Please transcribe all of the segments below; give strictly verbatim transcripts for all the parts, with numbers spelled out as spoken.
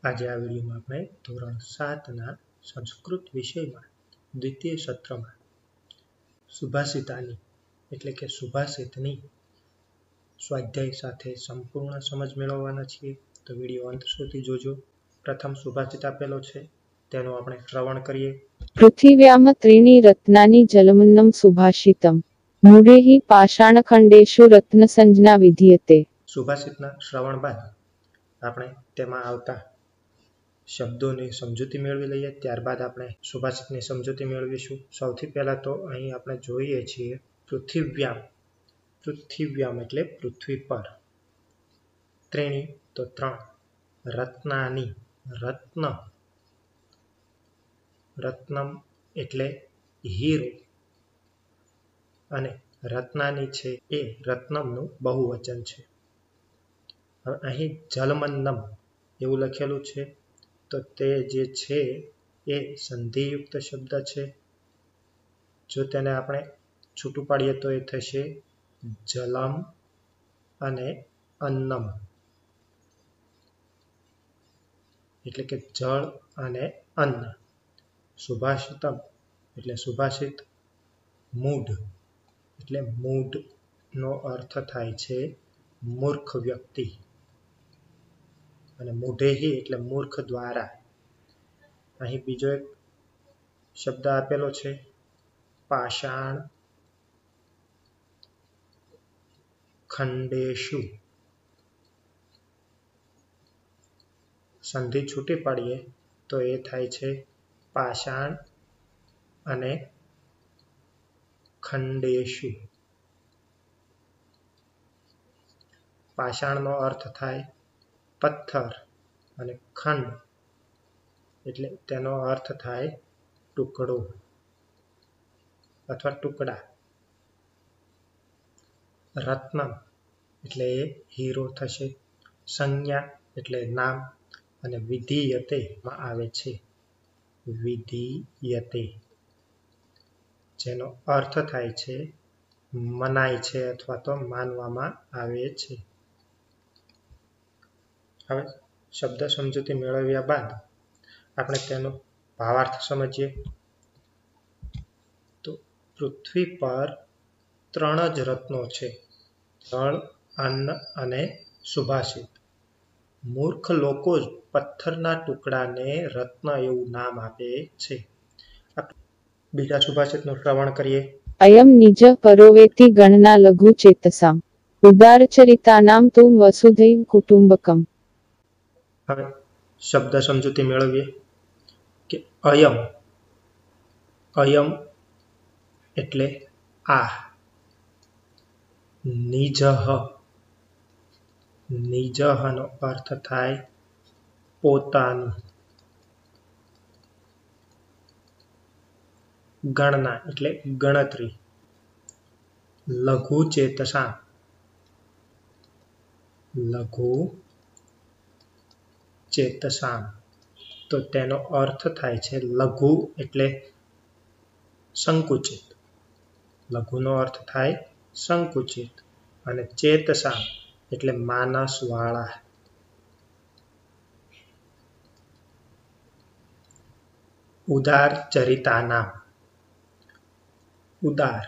આજે આ વિડીયોમાં આપણે ધોરણ સાતના સંસ્કૃત વિષયમાં દ્વિતીય સત્રમાં સુભાષિતાની એટલે કે સુભાષિતની સ્વાધ્યાય સાથે સંપૂર્ણ સમજ મેળવવાના છીએ. તો વિડીયો અંત સુધી જોજો. પ્રથમ સુભાષિત આપેલો છે તેનું આપણે શ્રવણ કરીએ. પૃથિવ્યામ ત્રીણિ રત્નાની જલમન્નમ સુભાષિતમ મૂઢૈઃ પાષાણખંડેષુ રત્નસંજ્ઞા વિધીયતે. સુભાષિતના શ્રવણ બાદ આપણે તેમાં આવતા શબ્દોની સમજૂતી મેળવી લઈએ. ત્યારબાદ આપણે સુભાષિતની સમજૂતી મેળવીશું. સૌથી પહેલા તો અહીં આપણે જોઈએ છીએ પૃથિવ્યામ. પૃથિવ્યામ એટલે પૃથ્વી પર. ત્રીણિ તો ત્રણ. રત્નાની રત્ન. રત્નમ એટલે હીરો અને રત્નાની છે એ રત્નમનું બહુવચન છે. હવે અહીં જલમન્નમ એવું લખેલું છે તો તે જે છે એ સંધિયુક્ત શબ્દ છે. જો તેને આપણે છૂટું પાડીએ તો એ થશે જલમ અને અન્નમ એટલે કે જળ અને અન્ન. સુભાષિતમ એટલે સુભાષિત. મૂઢ એટલે મૂઢ નો અર્થ થાય છે મૂર્ખ વ્યક્તિ અને મૂઢૈઃ એટલે મૂર્ખ દ્વારા. અહીં બીજો એક શબ્દ આપેલો છે પાષાણ ખંડેષુ. સંધિ છૂટી પાડીએ તો એ થાય છે પાષાણ અને ખંડેષુ. પાષાણનો અર્થ થાય પથ્થર અને ખંડ એટલે તેનો અર્થ થાય ટુકડો અથવા ટુકડા. રત્નમ એટલે એ હીરો થશે. સંજ્ઞા એટલે નામ અને વિધીયતે માં આવે છે વિધીયતે જેનો અર્થ થાય છે મનાય છે અથવા તો માનવામાં આવે છે. હવે શબ્દ સમજૂતી મેળવ્યા બાદ આપણે તેનો ભાવાર્થ સમજીએ. તો પૃથ્વી પર ત્રણ જ રત્નો છે, જળ, અન્ન અને સુભાષિત. મૂર્ખ લોકો જ પથ્થરના ટુકડાને રત્ન એવું નામ આપે છે. બીજા સુભાષિતનું શ્રવણ કરીએ. અયમ નિજ પરોવેતિ ગણના લઘુ ચેતસામ ઉદારચરિતાનામ તુ વસુધૈવ કુટુંબકમ. હવે શબ્દ સમજૂતી મેળવીએ કે અયમ. અયમ એટલે આ. નિજઃ. નિજઃનો અર્થ થાય પોતાનું. ગણના એટલે ગણતરી. લઘુ ચેતસા. લઘુ ચેતસામ તો તેનો અર્થ થાય છે લઘુ એટલે સંકુચિત. લઘુનો અર્થ થાય સંકુચિત અને ચેતસામ એટલે માનસ વાળા. ઉદાર ચરિતાનામ. ઉદાર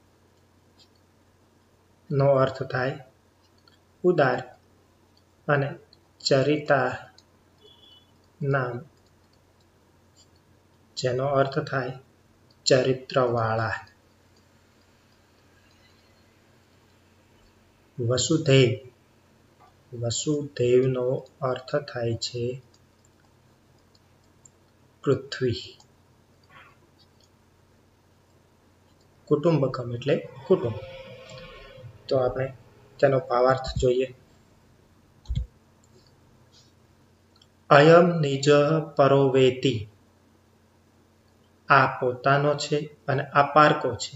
નો અર્થ થાય ઉદાર અને ચરિતા નામ જેનો અર્થ થાય ચરિત્રવાળા. વસુધૈવ. વસુધૈવનો અર્થ થાય છે પૃથ્વી. કુટુંબકમ એટલે કુટુંબ. તો આપણે તેનો ભાવાર્થ જોઈએ. અયમ નિજ પરોવેતિ. આ પોતાનો છે અને આ પારકો છે.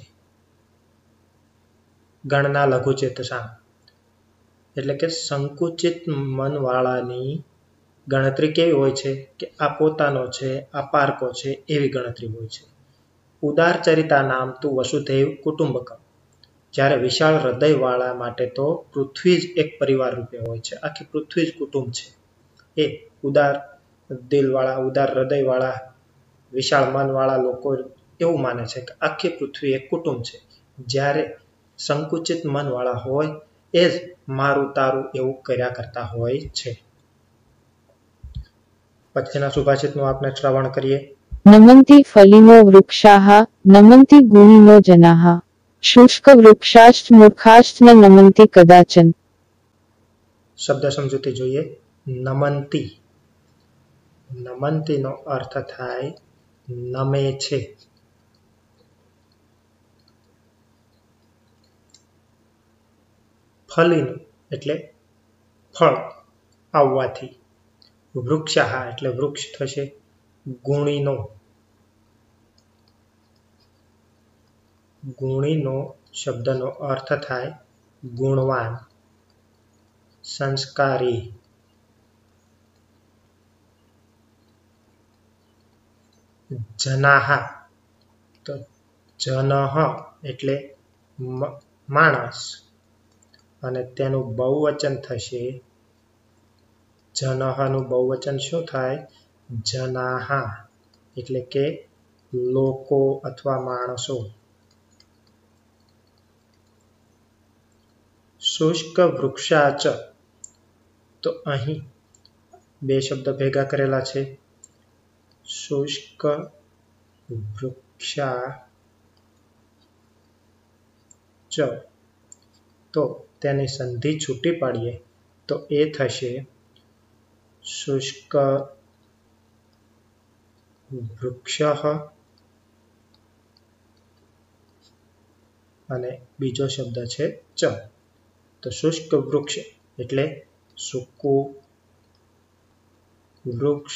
ગણના લઘુ ચેતસામ એટલે કે સંકુચિત મનવાળાની ગણતરી કેવી હોય છે કે આ પોતાનો છે, આ પારકો છે એવી ગણતરી હોય છે. ઉદાર ચરિતા નામ તુ વસુધૈવ કુટુંબકમ. જ્યારે વિશાળ હૃદયવાળા માટે તો પૃથ્વી જ એક પરિવાર રૂપે હોય છે. આખી પૃથ્વી જ કુટુંબ છે. એ ઉદાર દિલવાળા, ઉદાર હૃદયવાળા, વિશાળ મનવાળા લોકો એવું માને છે કે આખી પૃથ્વી એક કુટુંબ છે, જ્યારે સંકુચિત મનવાળા હોય એ જ મારું તારું એવું કર્યા કરતા હોય છે. પછીના સુભાષિતનું આપણે શ્રવણ કરીએ. નમંતિ ફલિનો વૃક્ષાઃ નમંતિ ગુણિનો જનાઃ શુષ્ક વૃક્ષાશ્ચ મૂર્ખાશ્ચ ન નમંતિ કદાચન. શબ્દ સમજૂતી જોઈએ. નમંતી, નમંતીનો અર્થ થાય નમે છે. ફલિનું એટલે ફળ આવવાથી, વૃક્ષાઃ એટલે વૃક્ષ થશે, ગુણીનો, ગુણીનો શબ્દનો અર્થ થાય ગુણવાન, સંસ્કારી, જનાઃ તો જનઃ એટલે માણસ અને તેનું બહુવચન થશે, જનઃનું બહુવચન શું થાય? જનાઃ એટલે કે લોકો અથવા માણસો. શુષ્ક વૃક્ષાચ તો અહીં બે શબ્દ ભેગા કરેલા છે. શુષ્ક વૃક્ષા ચ તો તેની સંધિ છૂટી પાડીએ તો એ થશે શુષ્ક વૃક્ષઃ અને બીજો શબ્દ છે ચ. તો શુષ્ક વૃક્ષ એટલે સૂકું વૃક્ષ,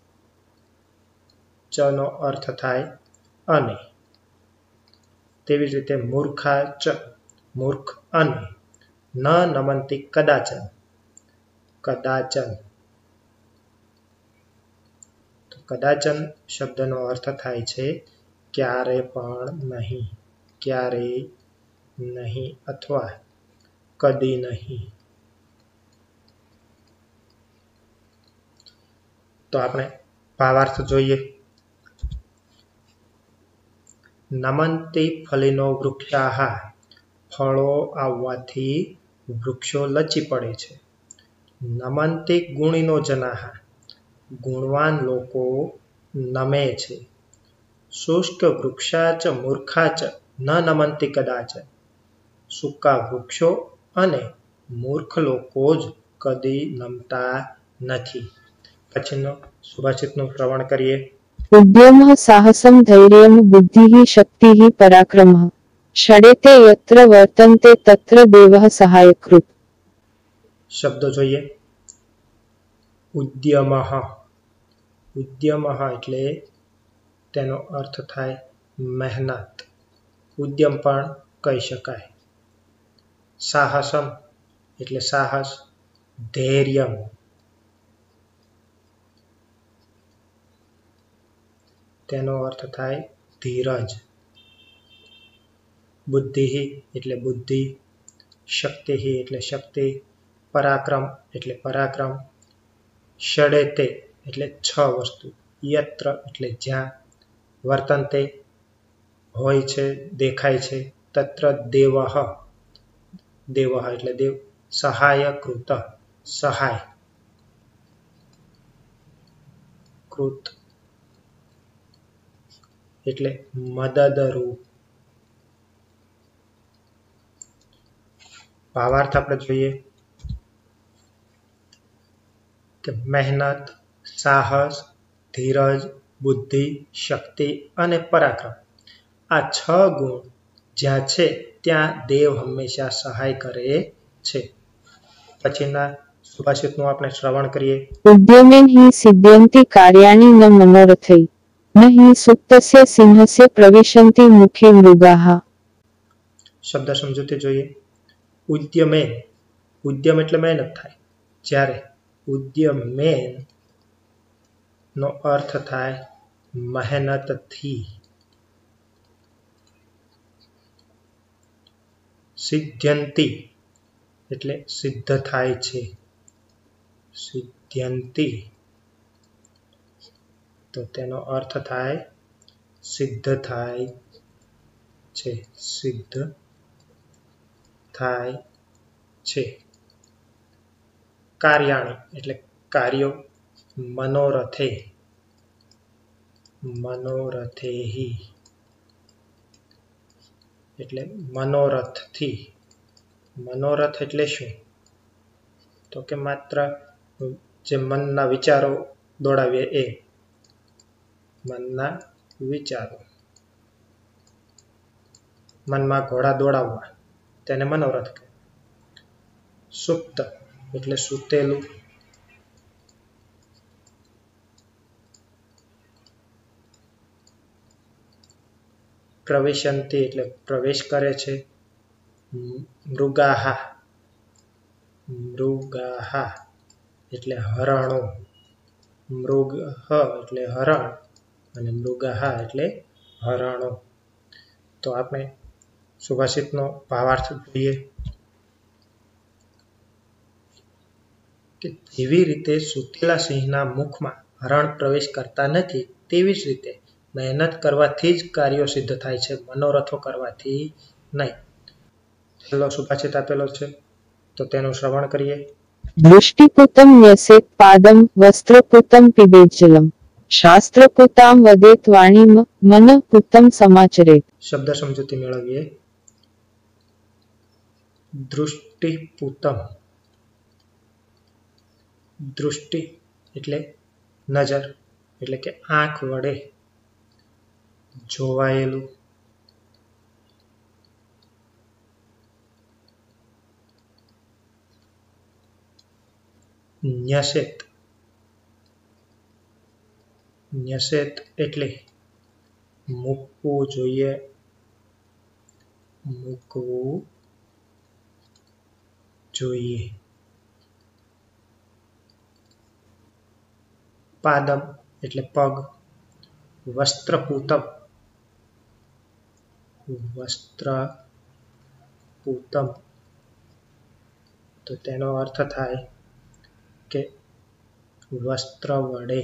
ચ નો અર્થ થાય અને. તેવી જ રીતે મૂર્ખા ચ મૂર્ખ અને, ન નમંતિ કદાચન કદાચન. તો કદાચન શબ્દનો અર્થ થાય છે ક્યારે પણ નહીં, ક્યારેય નહીં અથવા કદી નહીં. તો આપણે ભાવાર્થ જોઈએ. નમંતિ ફલિનો વૃક્ષાઃ ફળો આવવાથી વૃક્ષો લચી પડે છે. નમંતિ ગુણિનો જનાઃ ગુણવાન લોકો નમે છે. શુષ્ક વૃક્ષાચ મૂર્ખાચ ન નમંતિ કદાચન સૂકા વૃક્ષો અને મૂર્ખ લોકો જ કદી નમતા નથી. પછીનો સુભાષિતનું શ્રવણ કરીએ. ઉદ્યમઃ સાહસં ધૈર્યં બુદ્ધિઃ શક્તિઃ પરાક્રમઃ ષડેતે યત્ર વર્તન્તે તત્ર દેવઃ સહાયકૃત. શબ્દો જોઈએ. ઉદ્યમઃ, ઉદ્યમઃ એટલે તેનો અર્થ થાય મહેનત, ઉદ્યમ પણ કહી શકાય. સાહસમ એટલે સાહસ, ધૈર્યમ તેનો અર્થ થાય ધીરજ, બુદ્ધિ એટલે બુદ્ધિ, શક્તિ એટલે શક્તિ, પરાક્રમ એટલે પરાક્રમ, ષડેતે એટલે છ વસ્તુ, યત્ર એટલે જ્યાં, વર્તન્તે હોય છે, દેખાય છે, તત્ર દેવઃ, દેવઃ એટલે દેવ, સહાય કૃત સહાય, કૃત એટલે મદદરૂપ. ભાવાર્થ આપણે જોઈએ કે મહેનત, સાહસ, ધીરજ, બુદ્ધિ, શક્તિ અને પરાક્રમ આ છ ગુણ જ્યાં છે ત્યાં દેવ હંમેશા સહાય કરે છે. પછીના સુભાષિતનું આપણે શ્રવણ કરીએ. ઉદ્યમેન હિ સિદ્ધયન્તિ કાર્યાણિ ન મનોરથૈ ન હિ સુપ્તસ્ય સિંહસ્ય પ્રવિશન્તિ મુખે મૃગાઃ. શબ્દ સમજૂતી જોઈએ. ઉદ્યમેન, ઉદ્યમ એટલે મહેનત થાય, જ્યારે ઉદ્યમેન નો અર્થ થાય મહેનતથી. સિદ્ધયંતિ એટલે સિદ્ધ થાય છે, સિદ્ધયંતિ તો તેનો અર્થ થાય સિદ્ધ થાય છે, સિદ્ધ થાય છે. કાર્યાણી એટલે કાર્યો, મનોરથે, મનોરથેહી એટલે મનોરથથી. મનોરથ એટલે શું? તો કે માત્ર જે મનના વિચારો દોડાવીએ એ, મનના વિચારો, મનમાં ઘોડા દોડાવવા તેને મનોરથ કહે. સુપ્ત એટલે સૂતેલું. પ્રવિશંતિ એટલે પ્રવેશ કરે છે. મૃગાહા, મૃગાહા એટલે હરણો. મૃગ એટલે હરણ અને મૃગાહા એટલે હરણો. તો આપણે સુભાષિતનો ભાવાર્થ જોઈએ કે જેવી રીતે સૂતેલા સિંહના મુખમાં હરણ પ્રવેશ કરતા નથી, તેવી જ રીતે મહેનત કરવાથી જ કાર્યો સિદ્ધ થાય છે, મનોરથો કરવાથી નહીં. છેલ્લો સુભાષિત આપેલો છે તો તેનું શ્રવણ કરીએ. દૃષ્ટિપૂતમ ન્યસેત પાદમ વસ્ત્રપૂતમ પીબેત જલમ શાસ્ત્રપૂતામ વદેત વાણીમ મનઃપૂતમ સમાચરેત. શબ્દ સમજૂતી મેળવીએ. દૃષ્ટિપૂતમ, દૃષ્ટિ એટલે નજર એટલે કે આંખ વડે જોવાયેલું. ન્યસેત, ન્યસેત એટલે મૂકવું જોઈએ, મૂકવું જોઈએ. પાદમ એટલે પગ. વસ્ત્રપૂતમ, વસ્ત્રપૂતમ તો તેનો અર્થ થાય કે વસ્ત્ર વડે.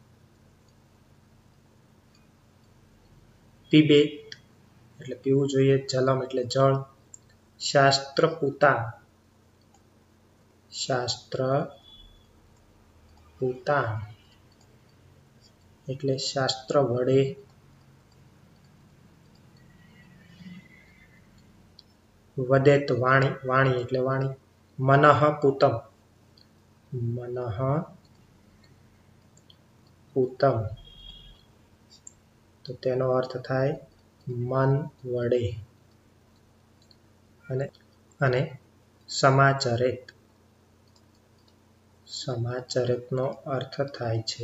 પીબેત એટલે પીવું જોઈએ, જલમ એટલે જળ. શાસ્ત્રપૂતા, શાસ્ત્ર પૂતા એટલે શાસ્ત્ર વડે. વદેત વાણી, વાણી એટલે વાણી. મનઃપૂતમ, મનઃપૂતમ તો તેનો અર્થ થાય મન વડે. અને અને સમાચરેત, સમાચરેતનો અર્થ થાય છે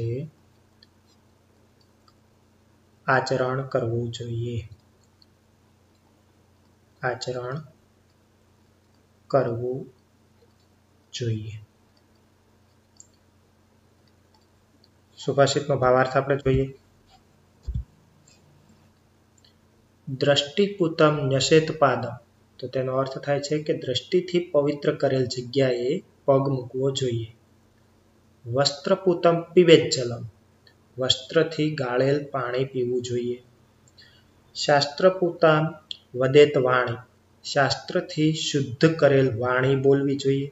આચરણ કરવું જોઈએ, આચરણ કરવું જોઈએ. સુભાષિતનો ભાવાર્થ આપણે જોઈએ. દ્રષ્ટિપૂતમ ન્યસેત પાદમ તો તેનો અર્થ થાય છે કે દ્રષ્ટિથી પવિત્ર કરેલ જગ્યાએ પગ મૂકવો જોઈએ. વસ્ત્રપૂતમ પીબેત જલમ વસ્ત્રથી ગાળેલ પાણી પીવું જોઈએ. શાસ્ત્રપૂતામ વદેત વાણી શાસ્ત્રથી શુદ્ધ કરેલ વાણી બોલવી જોઈએ.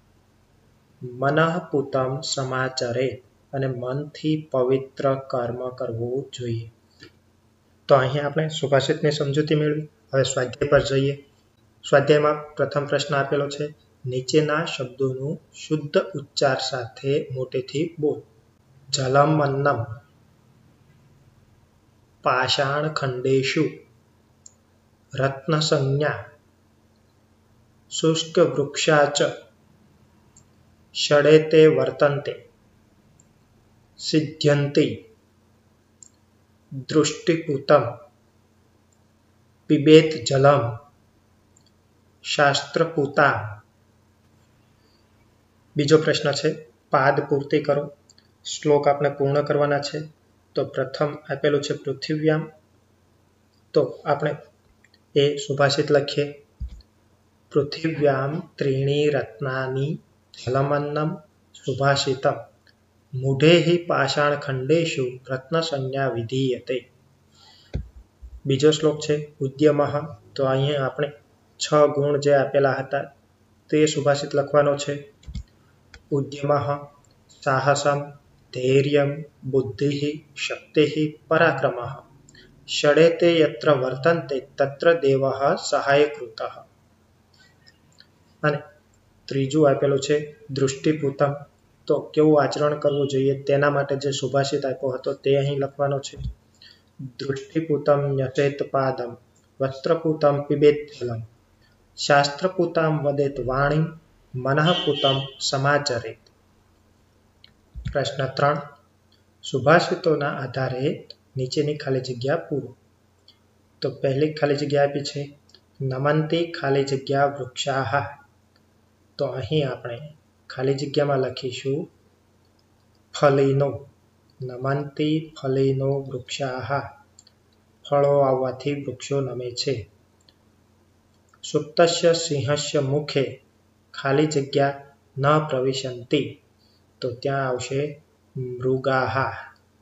મનઃપૂતમ સમાચરે અને મનથી પવિત્ર કર્મ કરવું જોઈએ. તો અહીં આપણે સુભાષિતની સમજૂતી મેળવી. હવે સ્વાધ્યાય પર જઈએ. સ્વાધ્યાયમાં પ્રથમ પ્રશ્ન આપેલો છે, નીચેના શબ્દોનું શુદ્ધ ઉચ્ચાર સાથે મોટેથી બોલ. જલમ અન્નમ, પાષાણ ખંડેશુ, રત્ન સંજ્ઞા, શુષ્ક વૃક્ષાચ, ષડેતે વર્તન્તે, સિદ્ધ્યન્તિ, દૃષ્ટિપૂતમ, પિબેત જલમ, શાસ્ત્રપૂતા. બીજો પ્રશ્ન છે, પાદ પૂર્તિ કરો. શ્લોક આપણે પૂર્ણ કરવાના છે. તો પ્રથમ આપેલું છે પૃથિવ્યામ, તો આપણે એ સુભાષિત લખીએ. પૃથિવ્યામ ત્રીણી રત્નાની જલમન્નમ સુભાષિતમ મૂઢે હિ પાષાણ ખંડેશુ રત્ન સંજ્ઞા વિધીયતે. બીજો શ્લોક છે ઉદ્યમઃ. તો અહીંયા આપણે છ ગુણ જે આપેલા હતા તે સુભાષિત લખવાનો છે. ઉદ્યમઃ સાહસમ ધૈર્યમ બુદ્ધિ શક્તિ પરાક્રમઃ ષડેતે યત્ર વર્તન્તે તત્ર દેવઃ સહાયકૃતઃ. અને ત્રીજું આપેલું છે દૃષ્ટિપૂતમ. તો કેવું આચરણ કરવું જોઈએ તેના માટે જે સુભાષિત આપ્યો હતો તે અહીં લખવાનો છે. દૃષ્ટિપૂતમ ન્યસેત પાદમ વસ્ત્રપૂતમ પિબેત જલમ શાસ્ત્રપૂતમ વદેત વાણી મનઃપૂતમ સમાચરેત. પ્રશ્ન ત્રણ. સુભાષિતોના આધારે નીચેની ખાલી જગ્યા પૂરો. તો પહેલી ખાલી જગ્યા આપી છે નમંતી ખાલી જગ્યા વૃક્ષાહ. તો અહીં આપણે ખાલી જગ્યામાં લખીશું ફલીનો. નમંતી ફલીનો વૃક્ષાહ. ફળો આવવાથી વૃક્ષો નમે છે. સુપ્તસ્ય સિંહસ્ય મુખે ખાલી જગ્યા ન પ્રવિશંતિ. તો ત્યાં આવશે મૃગાહ.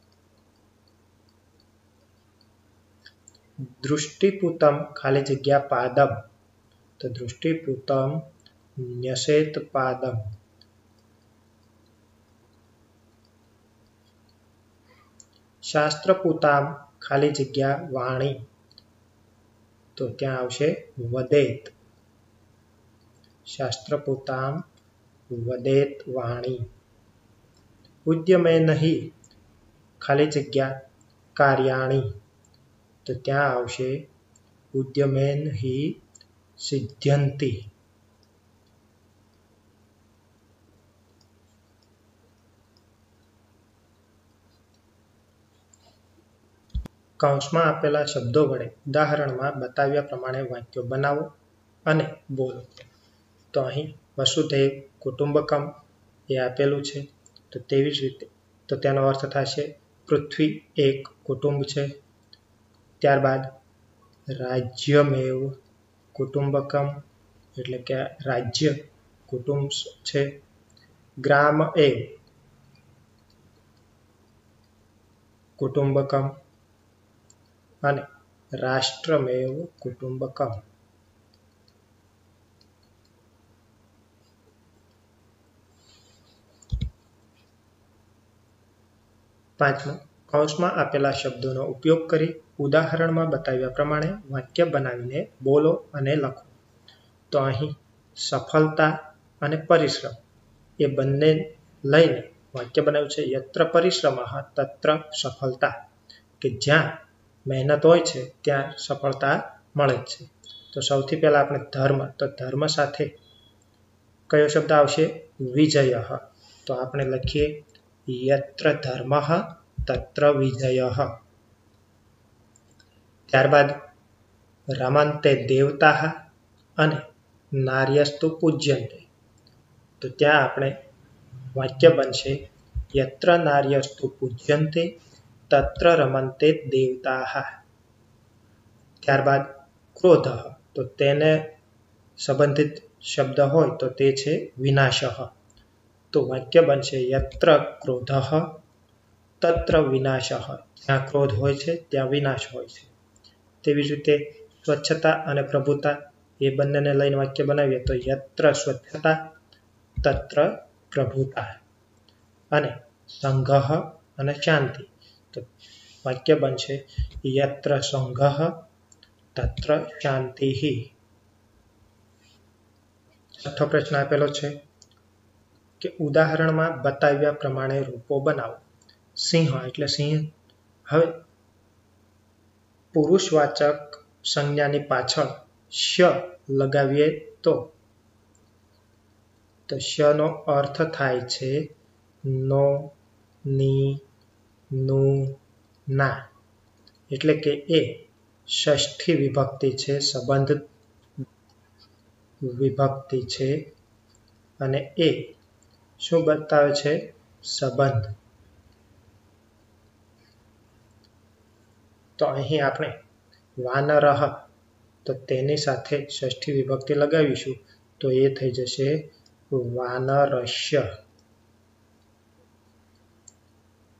દૃષ્ટિપૂતમ ખાલી જગ્યા પાદમ. તો દૃષ્ટિપૂતમ ન્યસેત પાદમ. શાસ્ત્રપૂતામ ખાલી જગ્યા વાણી. તો ત્યાં આવશે વદેત. શાસ્ત્રપૂતામ વદેત વાણી. ઉદ્યમેન હિ ખાલી જગ્યા કાર્યાણી. તો ત્યાં આવશે ઉદ્યમેન હિ સિદ્ધ્યંતિ. કૌંસમાં આપેલા શબ્દો વડે ઉદાહરણમાં બતાવ્યા પ્રમાણે વાક્યો બનાવો અને બોલો. તો અહીં વસુધૈવ કુટુંબકમ એ આપેલું છે. તો તેવી જ રીતે તો તેનો અર્થ થશે પૃથ્વી એક કુટુંબ છે. ત્યારબાદ રાજ્યમેવ કુટુંબકમ એટલે કે રાજ્ય કુટુંબ છે. ગ્રામ એવ કુટુંબકમ અને રાષ્ટ્રમેવ કુટુંબકમ. પાંચમું. કૌંસમાં આપેલા શબ્દોનો ઉપયોગ કરી ઉદાહરણમાં બતાવ્યા પ્રમાણે વાક્ય બનાવીને બોલો અને લખો. તો અહીં સફળતા અને પરિશ્રમ એ બંને લઈને વાક્ય બનાવ્યું છે. યત્ર પરિશ્રમઃ તત્ર સફળતા. કે જ્યાં મહેનત હોય છે ત્યાં સફળતા મળે જ છે. તો સૌથી પહેલા આપણે ધર્મ. તો ધર્મ સાથે કયો શબ્દ આવશે? વિજયઃ. તો આપણે લખીએ યત્ર ધર્મઃ તત્ર વિજયઃ. ત્યારબાદ રમન્તે દેવતાઃ અને નાર્યસ્તુ પૂજ્યન્તે. તો ત્યાં આપણે વાક્ય બનશે યત્ર નાર્યસ્તુ પૂજ્યન્તે તત્ર રમન્તે દેવતાઃ. ત્યારબાદ ક્રોધઃ. તો તેને સંબંધિત શબ્દ હોય તો તે છે વિનાશઃ. તો વાક્ય બનશે યત્ર ક્રોધઃ તત્ર વિનાશઃ. જ્યાં ક્રોધ હોય છે ત્યાં વિનાશ હોય છે. તેવી જ રીતે સ્વચ્છતા અને પ્રભુતા એ બંનેને લઈને વાક્ય બનાવીએ તો યત્ર સ્વચ્છતા તત્ર પ્રભુતા. અને સંઘઃ અને શાંતિ. તો વાક્ય બનશે યત્ર સંઘઃ તત્ર શાંતિઃ. છઠ્ઠો પ્રશ્ન આપેલો છે કે ઉદાહરણમાં બતાવ્યા પ્રમાણે રૂપો બનાવો. સિંહ એટલે સિંહ. હવે પુરુષવાચક સંજ્ઞાની પાછળ શ લગાવીએ તો તો શનો અર્થ થાય છે નો, ની, નું, ના. એટલે કે એ ષષ્ઠી વિભક્તિ છે, સંબંધ વિભક્તિ છે અને એ શું બતાવે છે? સંબંધ. તો અહીં આપણે વાનરઃ તો તેની સાથે ષષ્ઠી વિભક્તિ લગાવીશું તો એ થઈ જશે વાનરસ્ય.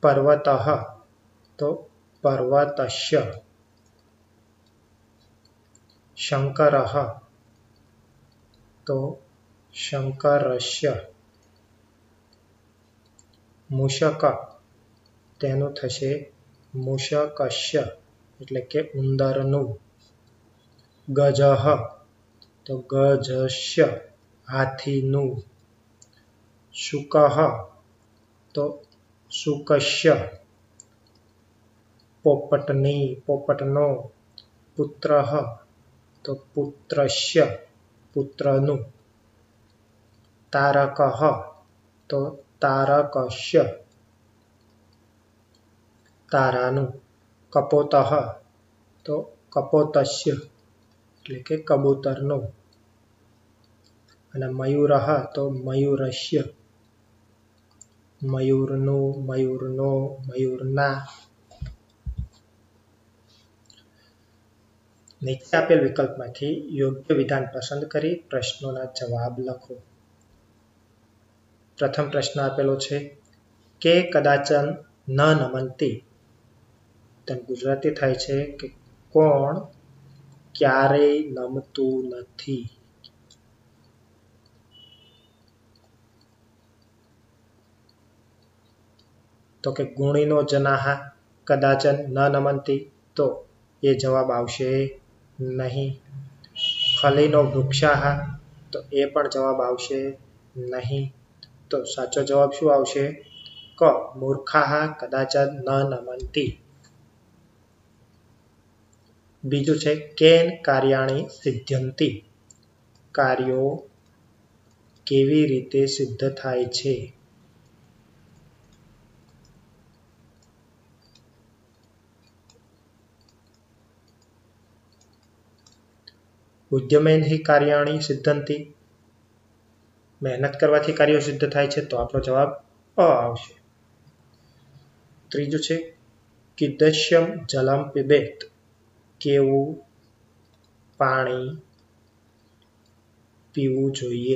पर्वतः तो पर्वतस्य, शंकरः तो शंकरस्य, मूषक तेनु थशे मूषकस्य एटले के उंदरनु, गजः तो गजस्य हाथीनु, शुकः तो शुकस्य, पोपटनी पोपटनो, पुत्रः तो पुत्रस्य पुत्रनु, तारकः तो तारकस्य तारानु, कपोतः तो कपोतस्य एटले के कबूतरनु, अने मयूरः तो मयूरस्य, मयूरनु, मयूरनो, मयूરના। નીચે આપેલ વિકલ્પમાંથી યોગ્ય વિધાન પસંદ કરી પ્રશ્નોના જવાબ લખો। પ્રથમ પ્રશ્ન આપેલો છે કે કદાચન ન નમંતી, તેનું ગુજરાતી થાય છે કે કોણ ક્યારેય નમતું નથી। તો કે ગુણીનો જનાહા કદાચન ન નમંતી, તો એ જવાબ આવશે નહીં। ફલીનો વૃક્ષાહ તો એ પણ જવાબ આવશે નહીં। તો સાચો જવાબ શું આવશે? ક મૂર્ખાહ કદાચન ન નમંતી। બીજું છે કેન કાર્યાણી સિદ્ધ્યંતિ, કાર્યો કેવી રીતે સિદ્ધ થાય છે? ઉદ્યમેન હિ કાર્યાણી સિદ્ધંતિ, મહેનત કરવાથી કાર્યો સિદ્ધ થાય છે, તો આપણો જવાબ અ આવશે। ત્રીજું છે કિદશ્યમ જલમ પિબેત, કેવું પાણી પીવું જોઈએ?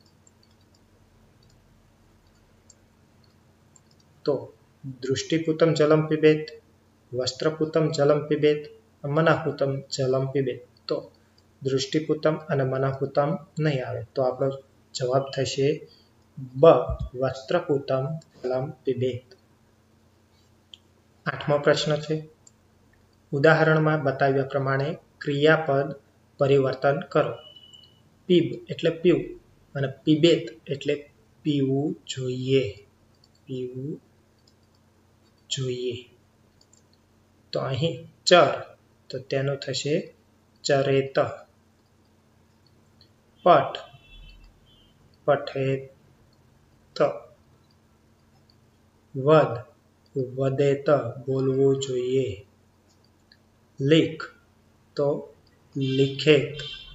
તો દૃષ્ટિપૂતમ જલમ પિબેત, વસ્ત્રપૂતમ જલમ પિબેત, મનઃપૂતમ જલમ પિબેત। તો દૃષ્ટિપૂતમ અને મનઃપૂતમ નહીં આવે, તો આપણો જવાબ થશે બ વસ્ત્રપૂતમ જલમ પિબેત। આઠમો પ્રશ્ન છે ઉદાહરણમાં બતાવ્યા પ્રમાણે ક્રિયાપદ પરિવર્તન કરો। પીબ એટલે પીવું અને પીબેત એટલે પીવું જોઈએ, પીવું જોઈએ। તો અહીં ચર તો તેનું થશે ચરેત, પટ પઠેત, વદ વદેત બોલવું જોઈએ, લીખ તો લિખેત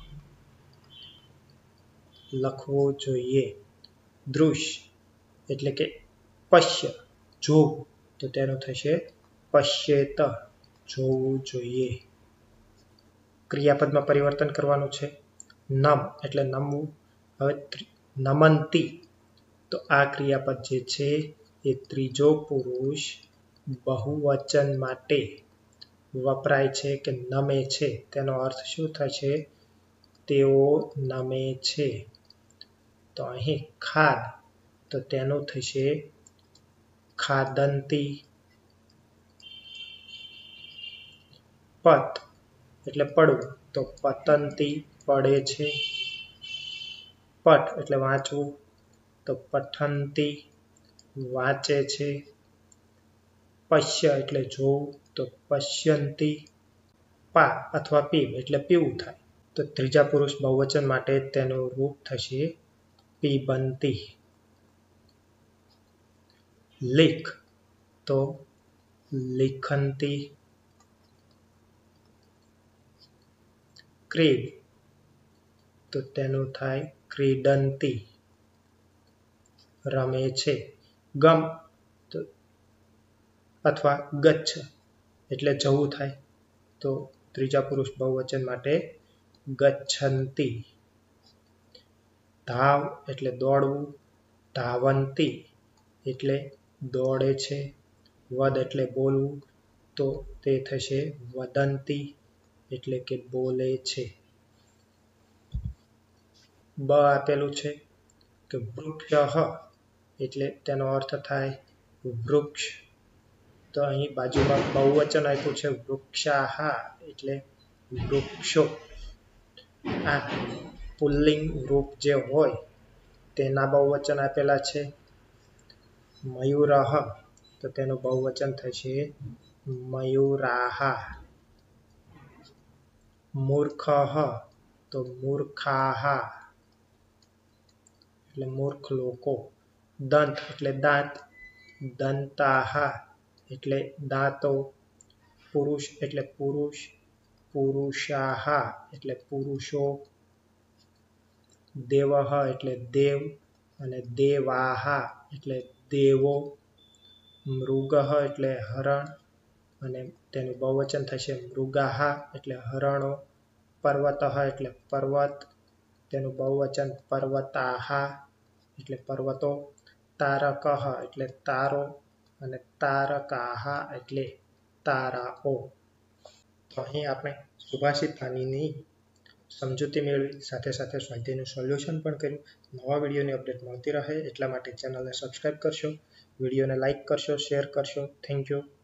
લખવું જોઈએ, દૃશ્ય એટલે કે પશ્ય જોવું, તો તેનું થશે પશ્યેત જોવું જોઈએ। ક્રિયાપદમાં પરિવર્તન કરવાનું છે। નમ એટલે નમવું, હવે નમંતી તો આ ક્રિયાપદ જે છે એ ત્રીજો પુરુષ બહુવચન માટે વપરાય છે કે નમે છે, તેનો અર્થ શું થશે? તેઓ નમે છે। તો અહીં ખાદ તો તેનું થશે ખાદંતી, પત એટલે પડવું તો પતંતી પડે છે, પટ એટલે વાંચવું તો પઠંતી વાંચે છે, પશ્ય એટલે જોવું તો પશ્યંતી, પા અથવા પીબ એટલે પીવું થાય, તો ત્રીજા પુરુષ બહુવચન માટે તેનું રૂપ થશે પીબંતી। લીખ તો લિખંતી, ક્રીડ તો તેનું થાય ક્રીડંતી, રમે છે, ગમ તો અથવા ગચ્છ એટલે જવું થાય, તો ત્રીજા પુરુષ બહુવચન માટે ગચ્છંતી, ધાવ એટલે દોડવું, ધાવંતી એટલે દોડે છે, વદ એટલે બોલવું, તો તે થશે વદંતી એટલે કે બોલે છે. બ આપેલું છે કે વૃક્ષ એટલે તેનો અર્થ થાય વૃક્ષ, તો અહીં બાજુમાં બહુવચન આપ્યું છે વૃક્ષાહા એટલે વૃક્ષો. આ પુલ્લિંગ રૂપ જે હોય તેના બહુવચન આપેલા છે. મયુરઃ તો તેનું બહુવચન થશે મયુરાહા. મૂર્ખઃ તો મૂર્ખાહા એટલે મૂર્ખ લોકો. દંત એટલે દાંત, દંતાહા એટલે દાંતો. પુરુષ એટલે પુરુષ, પુરુષાહા એટલે પુરુષો. દેવઃ એટલે દેવ અને દેવાહા એટલે દેવો. મૃગઃ એટલે હરણ અને તેનું બહુવચન થશે મૃગાહા એટલે હરણો. પર્વતઃ એટલે પર્વત, તેનું બહુવચન પર્વતાહા એટલે પર્વતો. તારકઃ એટલે તારો અને તારકાહા એટલે તારાઓ. તો અહીં આપણે સુભાષિત વાણીની સમજૂતી મેળવી, સાથે સાથે સ્વાધ્યાયનું સોલ્યુશન પણ કર્યું. નવા વિડીયોની અપડેટ મળતી રહે એટલા માટે ચેનલને સબસ્ક્રાઈબ કરશો, વિડીયોને લાઇક કરશો, શેર કરશો. Thank you.